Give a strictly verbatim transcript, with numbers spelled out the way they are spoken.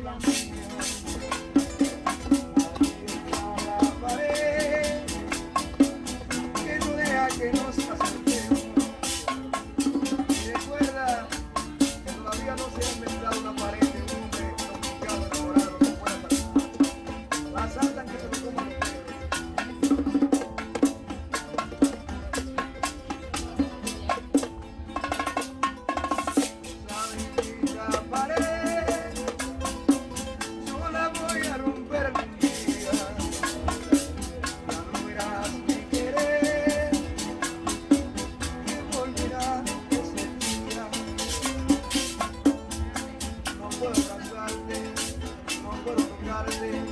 la pared que no deja que nos acerquemos. Recuerda que todavía no se ha inventado una pared de un hombre dominicano enamorado que pueda pasar. La saltan que se lo coman ustedes. La bendita pared yo la voy a romper algún día. Ya no verás mi querer, que volverá ese día. No puedo abrazarte, no puedo tocarte.